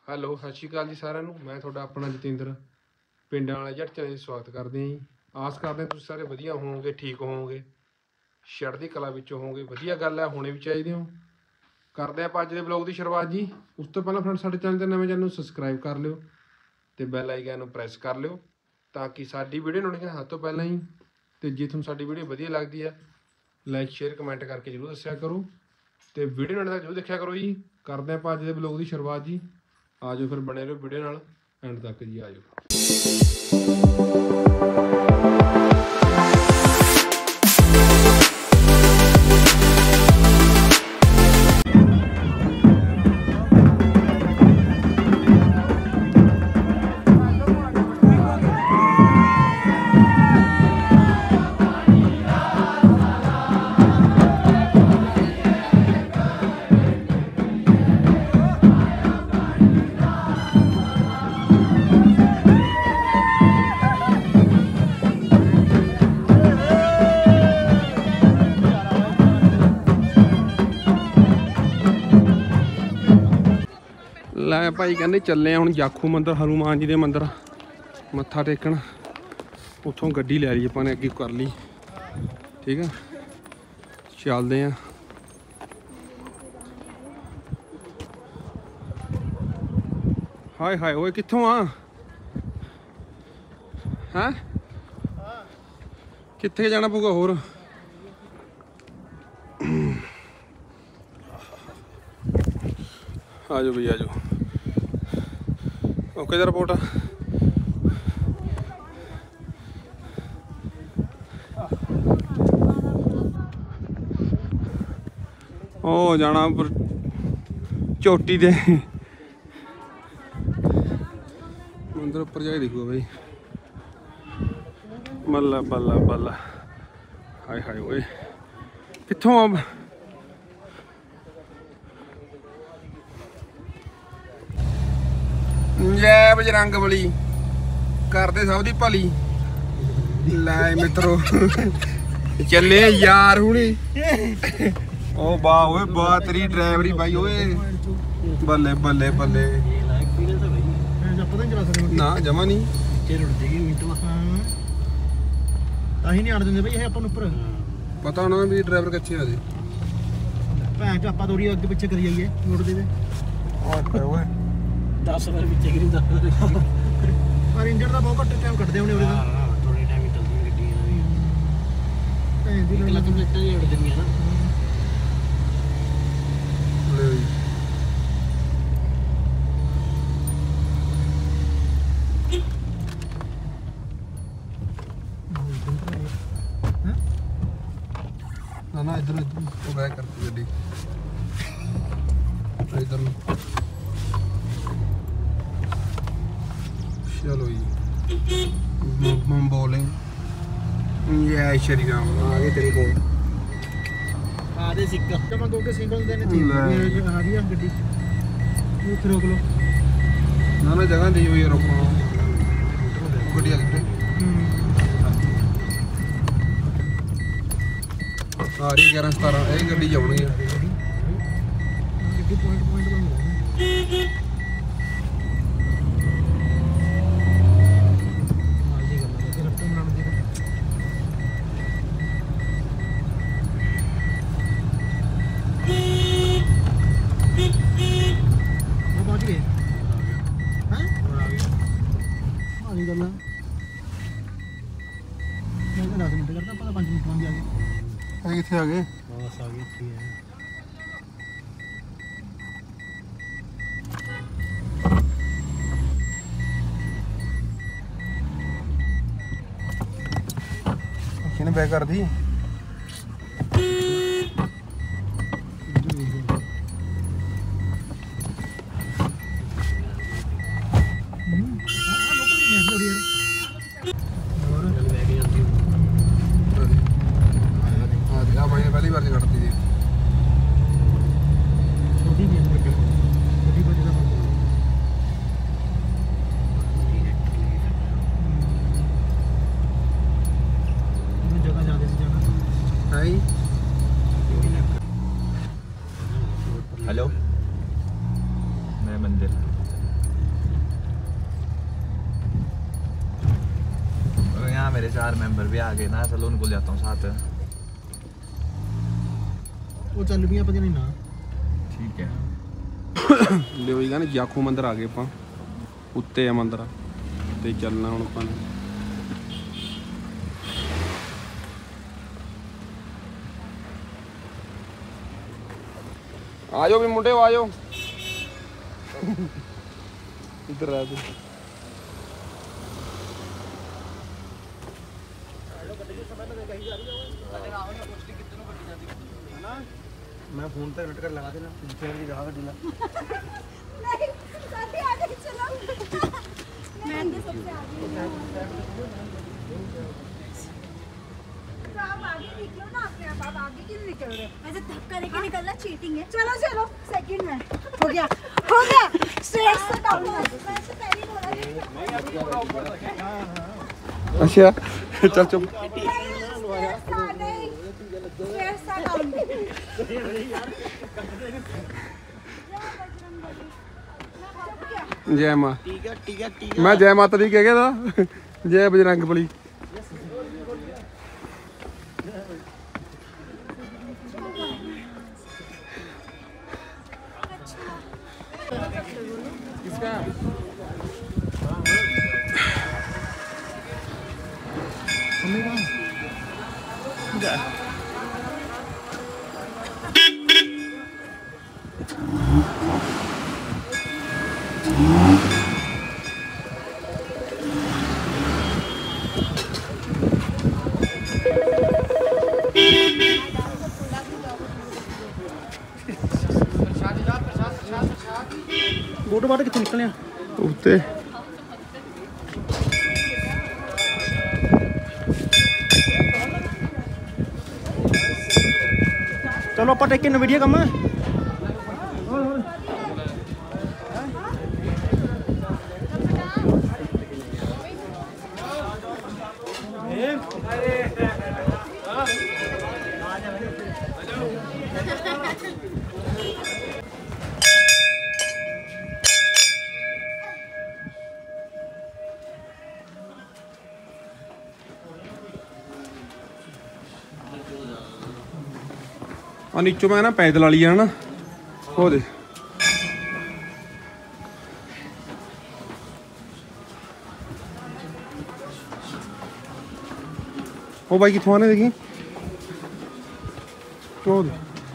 Hello, ਸਤਿ ਸ਼੍ਰੀ ਅਕਾਲ ਜੀ ਸਾਰਿਆਂ ਨੂੰ। ਮੈਂ ਤੁਹਾਡਾ ਆਪਣਾ ਜਤਿੰਦਰ ਪਿੰਡਾਂ ਵਾਲੇ ਜੱਟ ਚੈਨਲ 'ਚ ਸਵਾਗਤ ਕਰਦੇ ਹਾਂ ਜੀ। ਆਸ ਕਰਦੇ ਹਾਂ ਤੁਸੀਂ ਸਾਰੇ ਵਧੀਆ ਹੋਵੋਗੇ, ਠੀਕ ਹੋਵੋਗੇ, ਚੜ੍ਹਦੀ ਕਲਾ ਵਿੱਚ ਹੋਵੋਗੇ। ਵਧੀਆ ਗੱਲ ਹੈ, ਹੋਣੇ ਵੀ ਚਾਹੀਦੇ ਹੋ। ਕਰਦੇ ਆਪਾਂ ਅੱਜ ਦੇ ਬਲੌਗ ਦੀ ਸ਼ੁਰੂਆਤ ਜੀ। ਉਸ ਤੋਂ ਪਹਿਲਾਂ ਫਰੈਂਡ ਸਾਡੇ ਚੈਨਲ 'ਤੇ ਨਵੇਂ ਚੈਨਲ ਨੂੰ ਸਬਸਕ੍ਰਾਈਬ ਕਰ ਲਿਓ ਅਤੇ ਬੈਲ ਆਈਕਨ ਨੂੰ ਪ੍ਰੈਸ ਕਰ ਲਿਓ ਤਾਂ ਕਿ ਸਾਡੀ ਵੀਡੀਓ ਨੋਟੀਫਿਕੇਸ਼ਨ ਸਭ ਤੋਂ ਪਹਿਲਾਂ ਹੀ। ਅਤੇ ਜੇ ਤੁਹਾਨੂੰ ਸਾਡੀ ਵੀਡੀਓ ਵਧੀਆ ਲੱਗਦੀ ਹੈ ਲਾਈਕ ਸ਼ੇਅਰ ਕਮੈਂਟ ਕਰਕੇ ਜ਼ਰੂਰ ਦੱਸਿਆ ਕਰੋ ਅਤੇ ਵੀਡੀਓ ਨਾਲ ਜ਼ਰੂਰ ਦੇਖਿਆ ਕਰੋ ਜੀ। ਕਰਦੇ ਆਪਾਂ ਅੱਜ ਦੇ ਬਲੌਗ ਦੀ ਸ਼ੁਰੂਆਤ ਜੀ। ਆ ਜਾਓ ਫਿਰ ਬਣੇ ਰਹੋ ਵੀਡੀਓ ਨਾਲ ਐਂਡ ਤੱਕ ਜੀ। ਆ ਜਾਓ। ਲੈ ਭਾਈ ਕਹਿੰਦੇ ਚੱਲੇ ਹੁਣ ਜਾਖੂ ਮੰਦਰ, ਹਨੂਮਾਨ ਜੀ ਦੇ ਮੰਦਰ ਮੱਥਾ ਟੇਕਣ। ਉੱਥੋਂ ਗੱਡੀ ਲੈ ਲਈ ਆਪਾਂ ਨੇ, ਅੱਗੇ ਕਰ ਲਈ। ਠੀਕ ਆ, ਚੱਲਦੇ ਆ। ਹਾਏ ਹਾਏ ਓਏ, ਕਿੱਥੋਂ ਆ? ਹੈਂ, ਕਿੱਥੇ ਜਾਣਾ ਪਊਗਾ ਹੋਰ? ਆ ਜਾਓ ਬਈ, ਆ ਜਾਓ। ਓਕੇ ਦਾ ਰਿਪੋਰਟ ਉਹ ਜਾਣਾ ਉੱਪਰ ਚੋਟੀ ਦੇ ਮੰਦਰ ਉੱਪਰ ਜਾ ਕੇ ਦੇਖੂਗਾ ਬਈ। ਬੱਲਾ ਬੱਲਾ ਬੱਲਾ, ਹਾਏ ਹਾਏ ਓਏ, ਕਿੱਥੋਂ ਆ? ਜੈ ਬਜਰੰਗ ਬਲੀ, ਕਰਦੇ ਸਭ ਦੀ ਭਲੀ। ਲੈ ਮਿੱਤਰੋ ਚੱਲੇ ਯਾਰ ਹੁਣੀ। ਉਹ ਵਾਹ ਓਏ ਵਾਹ, ਤੇਰੀ ਡਰਾਈਵਰੀ ਬਾਈ ਓਏ, ਬੱਲੇ ਬੱਲੇ ਬੱਲੇ। ਨਾ ਜਮਾ ਨਹੀਂ ਤਾਂ ਹੀ ਨਹੀਂ ਆਣ ਦਿੰਦੇ ਬਈ ਇਹ ਆਪਾਂ ਨੂੰ ਉੱਪਰ। ਪਤਾ ਹੋਣਾ ਵੀ ਡਰਾਈਵਰ ਕਿੱਥੇ ਆ ਜੀ। ਭੈਣ ਚ ਆਪਾਂ ਥੋੜੀ ਅੱਗੇ ਪਿੱਛੇ ਕਰੀ ਜਾਈਏ ਰੋਡ ਦੇ ਓਏ 10 ਵਾਰ ਪਿੱਛੇ ਕਰੀ 10 ਵਾਰ। ਪਰ ਇੰਜਣ ਦਾ ਬਹੁਤ ਘੱਟ ਟਾਈਮ ਕੱਢਦੇ ਹੋਣੇ ਉਹਦੇ ਦਾ। ਥੋੜੀ ਟਾਈਮ ਹੀ ਚੱਲਦੀ ਗੱਡੀਆਂ ਭੈਣ ਦੀ ਲੱਤ ਪਲੇਟਾਂ ਹੀ ਉੱਡ ਜਾਂਦੀਆਂ ਨਾ। ਨਾ ਇਧਰ ਉਹ ਬੈਕ ਕਰਤੀ ਗੱਡੀ ਇਧਰ ਨੂੰ। ਚਲੋ ਜੀ, ਬੋਲਿੰਗ ਜੈ ਸ਼੍ਰੀ ਰਾਮ। ਆ ਗਏ ਤੇਰੇ ਕੋਲ ਆ ਦੇ ਸਿੱਕਾ ਜਮਾ ਕੋ ਕੇ ਸਿੰਗਲ ਦੇ ਨੇ ਚੀਜ਼ ਆ ਰਹੀ ਆ ਗੱਡੀ। ਉੱਥੇ ਰੋਕ ਲਓ। ਨਾ ਨਾ ਜਗ੍ਹਾ ਦੀ ਹੋਈ ਰੋਕੋ ਗੱਡੀ ਆ ਗਈ। ਆ ਰਹੀ 11 17 ਇਹ ਗੱਡੀ ਜਾਉਣਗੀ। ਗੱਡੀ ਪੁਆਇੰਟ ਪੁਆਇੰਟ ਬਣ ਗਿਆ। ਕਿੱਥੇ ਆ ਗਏ? ਬਸ ਆ ਗਏ, ਇੱਥੇ ਹੈ। ਕਿਹਨੇ ਬੈਕ ਕਰਦੀ? ਪਹਿਲੀ ਵਾਰ ਕੱਢਤੀ ਜੀ। ਛੋਟੀ ਵੀ ਛੋਟੀ ਬੱਚੇ ਦਾ ਜਗ੍ਹਾ ਜ਼ਿਆਦਾ ਸੀ ਜਾਣਾ ਹੈ। हेलो मैं मंदिर मेरे 4 मेंबर भी आ गए ना, चलो उनको ले आता हूँ साथ। वो चल भी अपन नहीं ना ठीक है। ਲਿਓ ਜੀ ਕਹਿੰਦੇ ਜਾਖੂ ਮੰਦਰ ਆ ਗਏ ਆਪਾਂ, ਉੱਤੇ ਆ ਮੰਦਰ ਤੇ ਚੱਲਣਾ ਹੁਣ ਆਪਾਂ ਨੇ। ਆ ਜਾਓ ਵੀ ਮੁੰਡਿਓ ਆ ਜਾਓ ਇੱਧਰ ਆ ਤੂੰ। मैं फोन पे कनेक्ट कर लगा देना पीछे वाली जगह का ढीला नहीं साथी आगे चलो मैं तो सबसे आगे तो आप आगे निकलो ना, अपने आप आगे क्यों निकल रहे हो? ऐसे धक्का लेके निकलना चीटिंग है। चलो चलो सेकंड में हो गया स्ट्रेट से डाउन। मैं तो पहले बोला अच्छा चल चुप। जय मां। ठीक है मैं जय माता दी कह गया था, जय बजरंग बली। फोटो बाटे कितने निकले ਉੱਤੇ चलो आप टेक के वीडियो कम है ਆ ਨੀਚੋਂ ਮੈਂ ਨਾ ਪੈਦਲ ਵਾਲੀ ਆ ਨਾ, ਉਹ ਦੇ ਉਹ ਬਾਈ ਕਿੱਥੋਂ ਆਨੇ ਦੇਖੀ ਉਹ ਦੇ।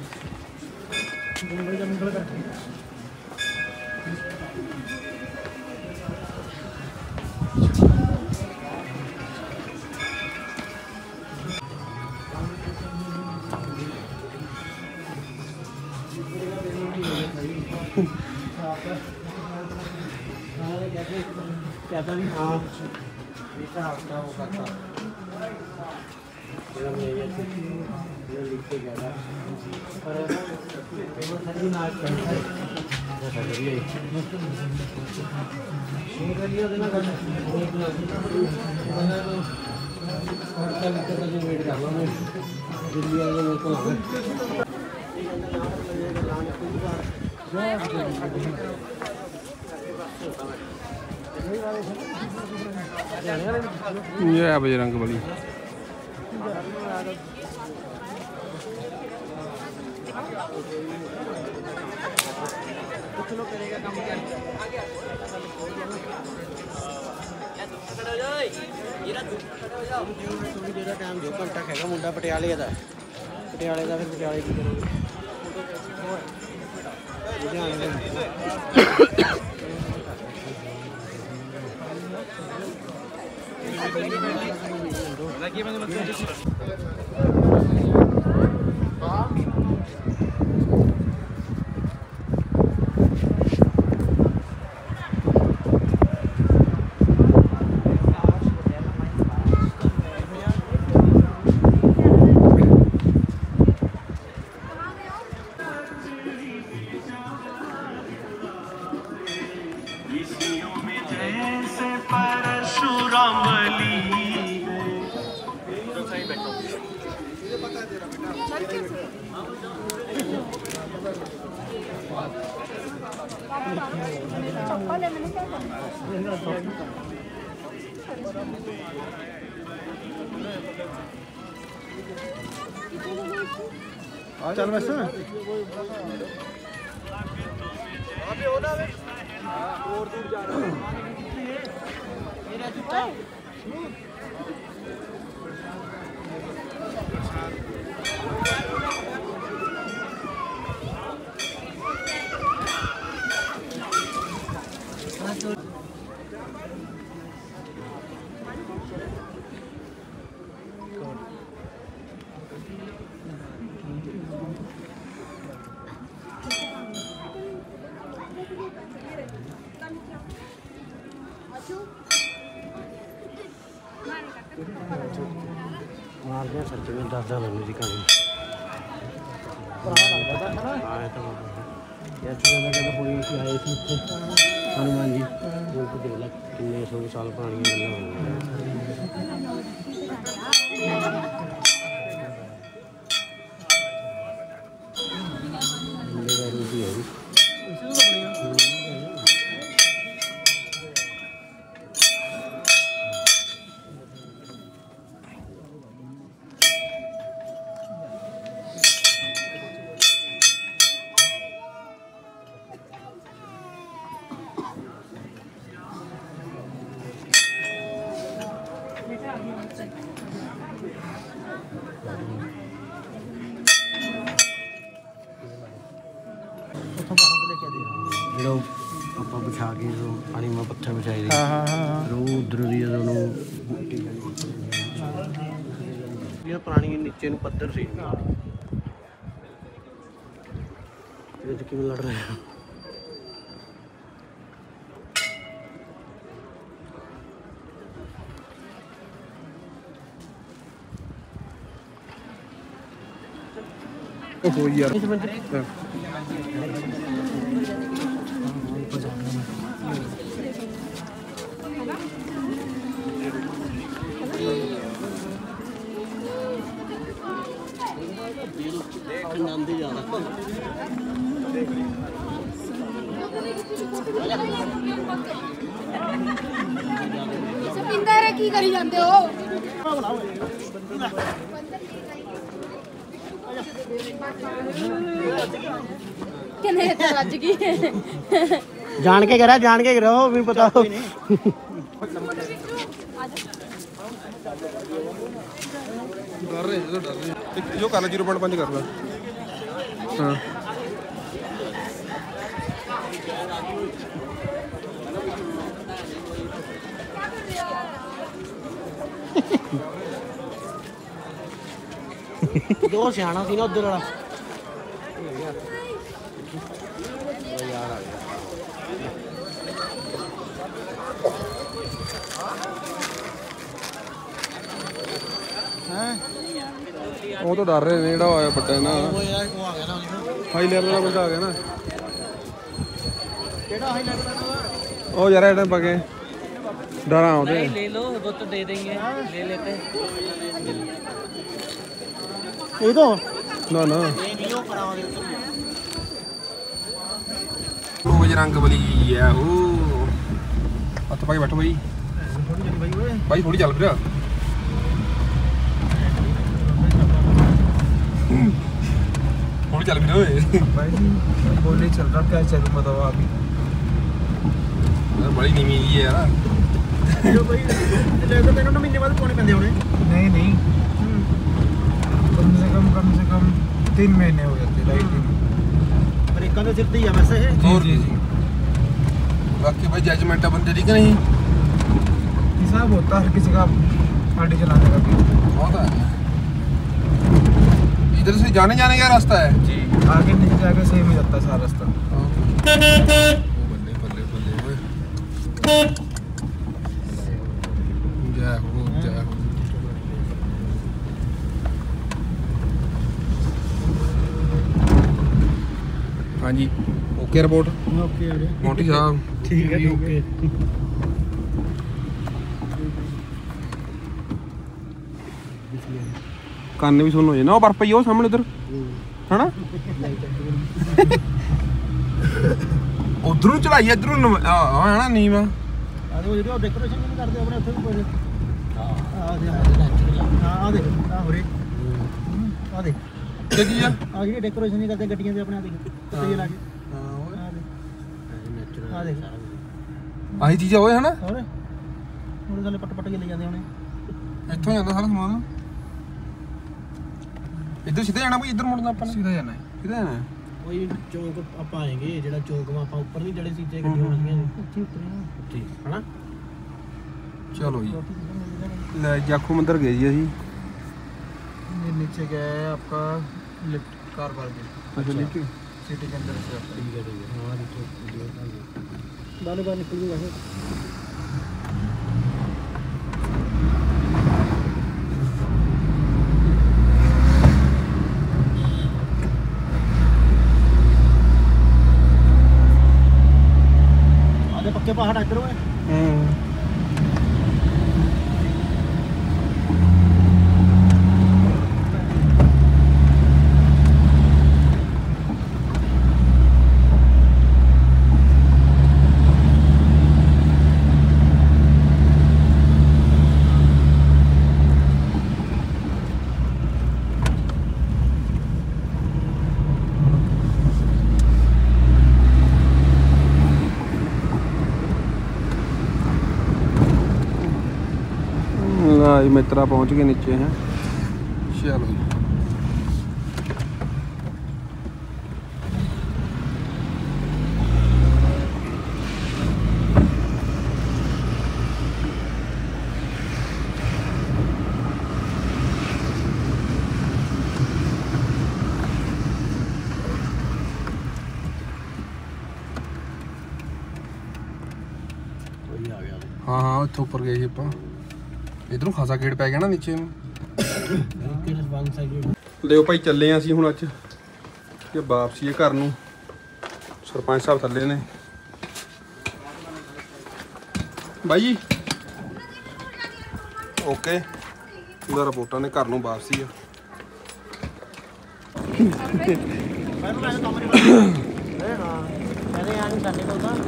कहता नहीं हाँ बेटा आपका वो करता मेरा मैं ये लिख के गया था पर वो सही ना करता है ऐसा करिए ये लिया देना कर वेट कर लो मैं दिल्ली वाले मेरे को ये है बजरंग बली। टाइम जो घंटा है मुंडा पटियाले का फिर पटियाले की करोगे चल बस और दूर जा रहा मेरा जूता मार दिया सच में दादा बनने की कहानी आया तो हुई कि आए थे हनुमान जी उनको देख ला कितने 100 साल पुरानी ਆਪਾਂ ਵਿਛਾ ਕੇ ਪਾਣੀ ਮਾ ਪੱਥਰ ਵਿਛਾਏ ਦੇ ਰੋ ਉਧਰ ਦੀ ਜਦੋਂ ਇਹ ਪਾਣੀ ਨੀਚੇ ਨੂੰ ਪੱਧਰ ਸੀ ਇਹ ਕਿਵੇਂ ਲੜ ਰਿਹਾ ਉਹ ਯਾਰ सपिंदर की करी जाते हो किन्ने रज गई जान के करो भी पता हो डर रहे जो कर 0.5 कर ला हाँ दो सियाना सी ना उधर वाला ਉਹ ਤਾਂ ਡਰ ਰਹੇ ਨੇ ਜਿਹੜਾ ਆਇਆ ਵੱਡਾ ਨਾ ਹਾਈ ਲੈਵਲ ਦਾ ਬੰਦਾ ਆ ਗਿਆ ਨਾ ਕਿਹੜਾ ਹਾਈ ਲੈਵਲ ਦਾ ਉਹ ਯਾਰ ਇਹਨੇ ਪਕੇ डरा होते ले लो वो तो दे देंगे ले लेते ये तो ना ना ये नहीं हो कराओगे वो बजरंग बली है वो हथ पाके बैठो भाई भाई थोड़ी चल फिर थोड़ी चल फिर भाई बोले चल रहा क्या चलूं बताओ अभी बड़ी नीमी है यार जो भाई ले तो तेनों महीने बाद पौने पैंदे होने नहीं नहीं कम से कम 3 महीने हो जाते लाइट पर एक का सिर दी है वैसे है जी जी बाकी भाई जजमेंट है बंदे ठीक नहीं हिसाब होता हर किसी का गाड़ी चलाने का भी बहुत है इधर से जाने का रास्ता है जी आगे नीचे जाके सेम ही जाता है सारा रास्ता बल्ले बल्ले बल्ले जय हो जय हो हाँ जी ओके रिपोर्ट ओके मोंटी साहब ठीक है ओके ਕੰਨ ਵੀ ਸੁਣ ਹੋ ਜਾਣਾ ਉਹ ਬਰਫ ਪਈ ਉਹ ਸਾਹਮਣੇ ਉਧਰ ਹਨਾ ਉਧਰੋਂ ਚੜਾਈ ਇਧਰੋਂ ਆ ਹਨਾ ਨੀਵਾ ਉਹ ਜਿਹੜੇ ਡੈਕੋਰੇਸ਼ਨ ਨਹੀਂ ਕਰਦੇ ਆਪਣੇ ਉੱਥੇ ਵੀ ਕੋਈ हाँ ਆ ਦੇ नेचुरल ਹਾਂ ਆ ਦੇ ਆ ਹੋਰੇ ਆ ਦੇ ਇਹ ਕੀ ਆ ਆ ਜਿਹੜੀ ਡੈਕੋਰੇਸ਼ਨ ਨਹੀਂ ਕਰਦੇ ਗੱਡੀਆਂ ਦੇ ਆਪਣੇ ਆ ਦੇ ਉੱਤੇ ਲਾ ਕੇ ਹਾਂ ਆ ਦੇ नेचुरल ਆ ਦੇ ਆਹੀ ਚੀਜ਼ਾਂ ਹੋਏ ਹਨਾ ਹੋਰ ਹੁਣ ਸਾਲੇ ਪੱਟ ਪੱਟ ਕੇ ਲੈ ਜਾਂਦੇ ਹੁਣੇ ਇੱਥੋਂ ਜਾਂਦਾ ਸਾਰਾ ਸਮਾਨ ਇੱਧਰ ਸਿੱਧਾ ਜਾਣਾ ਭਾਈ ਇੱਧਰ ਮੁੜਨਾ ਆਪਾਂ ਨੇ सीधा जाना है ਸਿੱਧਾ ਜਾਣਾ कोई चौक ਆਪਾਂ ਆਏਗੇ ਜਿਹੜਾ ਚੌਕ ਮਾ ਆਪਾਂ ਉੱਪਰ ਨਹੀਂ ਜਿਹੜੇ ਸੀਟੇ ਗੱਡੀਆਂ ਹੋਣਗੀਆਂ ਉੱਥੇ ਉਤਰੇ ਠੀਕ ਹਨਾ ਚਲੋ ਜੀ ਲੈ ਜਾਖੂ ਮੰਦਰ ਗਏ ਜੀ ਅਸੀਂ ये नीचे गया है आपका लिफ्ट कार पार्किंग ਅੱਛਾ ਲਿਖੀ सिटी के अंदर से आपका ਠੀਕ ਹੈ ਹਾਂ ਦੇਖੋ ਬਾਹਰ ਬਾਹਰ ਨਿਕਲ ਜੂਗਾ ਫਿਰ ਆਦੇ ਪੱਕੇ ਪਹਾੜ ਇੱਧਰ ਹੋਏ ਜੀ ਮਿੱਤਰਾ ਪਹੁੰਚ ਗਏ ਨੀਚੇ ਹੈ ਚਲੋ ਜੀ ਕੋਈ ਆ ਗਿਆ ਹਾਂ ਹਾਂ ਉੱਥੇ ਉੱਪਰ ਗਏ ਸੀ ਆਪਾਂ ਇਧਰੋਂ ਖਾਸਾ ਗੇੜ ਪੈ ਗਿਆ ਨਾ ਨੀਚੇ ਨੂੰ ਕਿਹੜੇ ਬੰਦ ਸਾਈਡ ਲਿਓ ਭਾਈ ਚੱਲੇ ਆ ਅਸੀਂ ਹੁਣ ਅੱਜ ਤੇ ਵਾਪਸੀ ਹੈ ਘਰ ਨੂੰ ਸਰਪੰਚ ਸਾਹਿਬ ਥੱਲੇ ਨੇ ਬਾਈ ਜੀ ਓਕੇ ਉਹਦਾ ਰਿਪੋਰਟਾਂ ਨੇ ਘਰ ਨੂੰ ਵਾਪਸੀ ਆ ਕਹਿੰਦੇ ਆ ਨਹੀਂ ਸਾਡੇ ਕੋਲ ਤਾਂ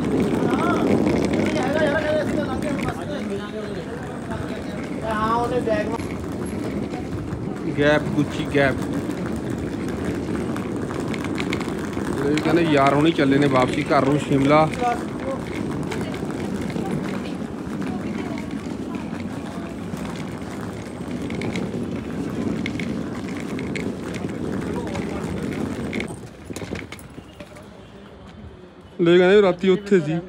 ਹਾਂ ਉਹਨੇ ਬੈਗ ਗੈਪ ਗੁੱਚੀ ਗੈਪ ਇਹ ਕਹਿੰਦੇ ਯਾਰ ਹੁਣੀ ਚੱਲੇ ਨੇ ਵਾਪਸੀ ਘਰ ਨੂੰ ਸ਼ਿਮਲਾ ਲੈ ਕਹਿੰਦੇ ਰਾਤੀ ਉੱਥੇ ਸੀ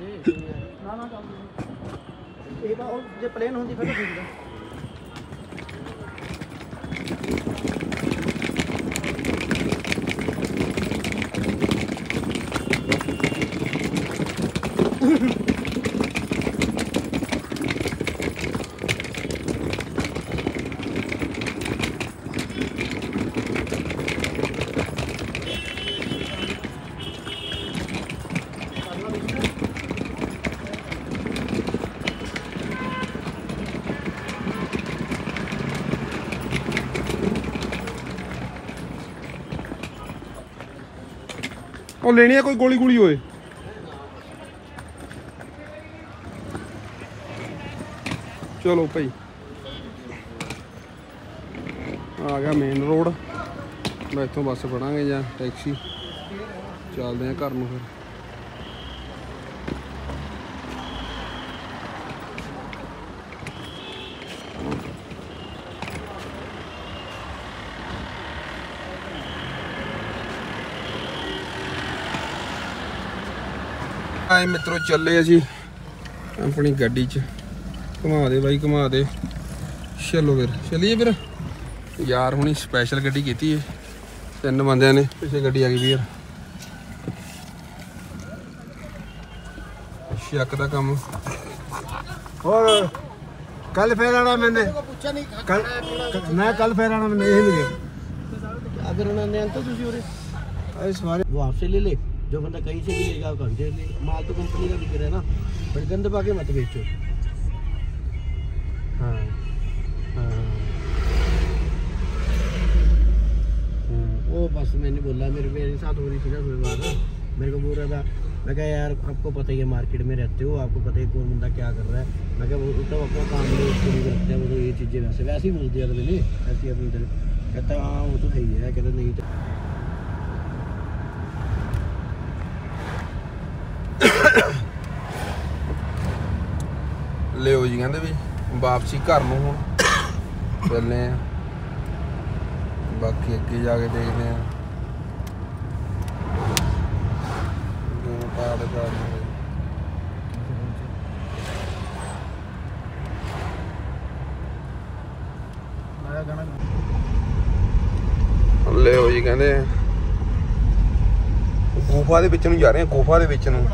ਇਹ ਤਾਂ ਉਹ ਜੇ ਪਲੇਨ ਹੁੰਦੀ ਫਿਰ ਠੀਕ ਹੈ ਉਹ ਲੈਣੀ ਆ ਕੋਈ ਗੋਲੀ ਗੋਲੀ ਹੋਏ ਚਲੋ ਭਾਈ ਆ ਗਿਆ ਮੇਨ ਰੋਡ ਮੈਂ ਇੱਥੋਂ ਬੱਸ ਫੜਾਂਗੇ ਜਾਂ ਟੈਕਸੀ ਚੱਲਦੇ ਆ ਘਰ ਨੂੰ ਫਿਰ ਆਏ ਮਿੱਤਰੋ ਚੱਲੇ ਅਸੀਂ ਆਪਣੀ ਗੱਡੀ 'ਚ ਘੁਮਾ ਦੇ ਬਾਈ ਘੁਮਾ ਦੇ ਚਲੋ ਫਿਰ ਚੱਲੀਏ ਫਿਰ ਯਾਰ ਹੁਣੀ ਸਪੈਸ਼ਲ ਗੱਡੀ ਕੀਤੀ ਏ 3 ਬੰਦਿਆਂ ਨੇ ਪਿੱਛੇ ਗੱਡੀ ਆ ਗਈ ਵੀਰ ਸ਼ੱਕ ਦਾ ਕੰਮ ਹੋਰ ਕੱਲ ਫੇਰ ਆਣਾ ਮੈਨੇ ਕੱਲ ਮੈਂ ਕੱਲ ਫੇਰ ਆਣਾ ਮੈਨੇ ਇਹ ਨਹੀਂ अगर उन्होंने अंकल तुझे उरे इस बारे वो आपसे ले ले जो बंदा कहीं से भी लेगा कहीं से ले माल तो कंपनी का बिक रहा है ना पर गंद पाके मत बेचो हाँ हाँ वो बस मैंने बोला मेरे साथ हो रही थी ना कोई बात मेरे को बोल रहा था मैं कहा यार आपको पता ही है मार्केट में रहते हो, आपको पता है कौन बंदा क्या कर रहा है। मैं कहा वो तो अपना काम में उसको नहीं करते हैं, वो तो ये चीज़ें वैसे ही बोल दिया अगले ने ऐसी अपनी तरह। कहता हाँ वो तो है ही है, कहता नहीं तो ਲਿਓ ਜੀ ਕਹਿੰਦੇ ਵੀ ਵਾਪਸੀ ਘਰ ਨੂੰ ਹੁਣ ਚੱਲੇ ਆ, ਬਾਕੀ ਅੱਗੇ ਜਾ ਕੇ ਦੇਖਦੇ ਆ ਕਿਵੇਂ ਪਾੜ ਕਰਦੇ। ਲਿਓ ਜੀ ਕਹਿੰਦੇ ਗੁਫਾ ਦੇ ਵਿੱਚ ਨੂੰ ਜਾ ਰਹੇ ਆ, ਗੁਫਾ ਦੇ ਵਿੱਚ ਨੂੰ।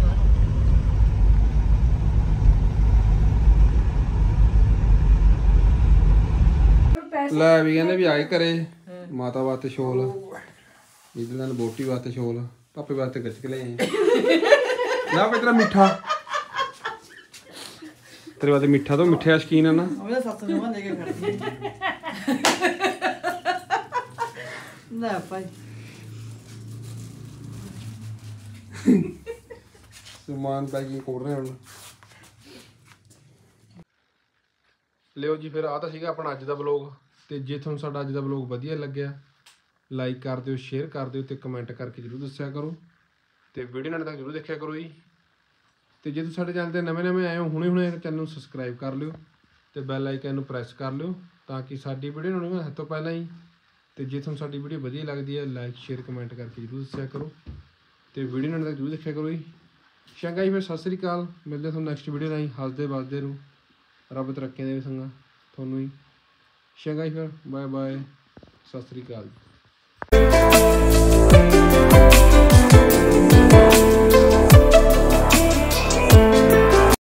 ਲੈ ਵੀ ਕਹਿੰਦੇ ਵੀ ਆਏ ਘਰੇ, ਮਾਤਾ ਵਾਸਤੇ ਸ਼ੋਲ, ਇਹਦੇ ਨਾਲ ਬੋਟੀ ਵਾਸਤੇ ਸ਼ੋਲ, ਪਾਪੇ ਵਾਸਤੇ ਗੱਚ ਕੇ ਲੈ ਆਏ ਨਾ। ਪੇ ਤੇਰਾ ਮਿੱਠਾ, ਤੇਰੇ ਵਾਸਤੇ ਮਿੱਠਾ ਤੋਂ ਮਿੱਠੇ ਸ਼ੌਕੀਨ ਆ ਨਾ। ਉਹਦਾ ਸੱਸ ਨੂੰ ਲੈ ਕੇ ਖੜਦੀ ਲੈ ਭਾਈ ਸਮਾਨ ਪੈਕਿੰਗ ਕਰ ਰਹੇ ਹੁਣ। ਲਿਓ ਜੀ ਫਿਰ ਆ ਤਾਂ ਸੀਗਾ ਆਪਣਾ ਅੱਜ ਦਾ ਵਲੋਗ। ਤੇ ਜੇ ਤੁਹਾਨੂੰ ਸਾਡਾ ਅੱਜ ਦਾ ਵਲੋਗ ਵਧੀਆ ਲੱਗਿਆ ਲਾਈਕ ਕਰ ਦਿਓ, ਸ਼ੇਅਰ ਕਰ ਦਿਓ ਤੇ ਕਮੈਂਟ ਕਰਕੇ ਜ਼ਰੂਰ ਦੱਸਿਆ ਕਰੋ ਤੇ ਵੀਡੀਓ ਨਾਲ ਤੱਕ ਜ਼ਰੂਰ ਦੇਖਿਆ ਕਰੋ ਜੀ। ਤੇ ਜੇ ਤੁਸੀਂ ਸਾਡੇ ਚੈਨਲ ਤੇ ਨਵੇਂ ਆਏ ਹੋ ਹੁਣੇ ਚੈਨਲ ਨੂੰ ਸਬਸਕ੍ਰਾਈਬ ਕਰ ਲਿਓ ਤੇ ਬੈਲ ਆਈਕਨ ਨੂੰ ਪ੍ਰੈਸ ਕਰ ਲਿਓ ਤਾਂ ਕਿ ਸਾਡੀ ਵੀਡੀਓ ਨੂੰ ਸਭ ਤੋਂ ਪਹਿਲਾਂ ਹੀ। ਤੇ ਜੇ ਤੁਹਾਨੂੰ ਸਾਡੀ ਵੀਡੀਓ ਵਧੀਆ ਲੱਗਦੀ ਹੈ ਲਾਈਕ ਸ਼ੇਅਰ ਕਮੈਂਟ ਕਰਕੇ ਜ਼ਰੂਰ ਦੱਸਿਆ ਕਰੋ ਤੇ ਵੀਡੀਓ ਨਾਲ ਤੱਕ ਜ਼ਰੂਰ ਦੇਖਿਆ ਕਰੋ ਜੀ। ਚੰਗਾ ਜੀ ਫਿਰ ਸਤਿ ਸ੍ਰੀ ਅਕਾਲ, ਮਿਲਦੇ ਤੁਹਾਨੂੰ ਨੈਕਸਟ ਵੀਡੀਓ ਨਾਲ। ਹੱਸਦੇ ਵੱਸਦੇ ਰਹੋ, ਰੱਬ ਤਰੱਕੀਆਂ ਦੇਵੇ ਸੰਗਾ ਤੁਹਾਨੂੰ ਹੀ। ਚੰਗਾ ਜੀ ਫਿਰ ਬਾਏ ਬਾਏ, ਸਤਿ ਸ੍ਰੀ ਅਕਾਲ।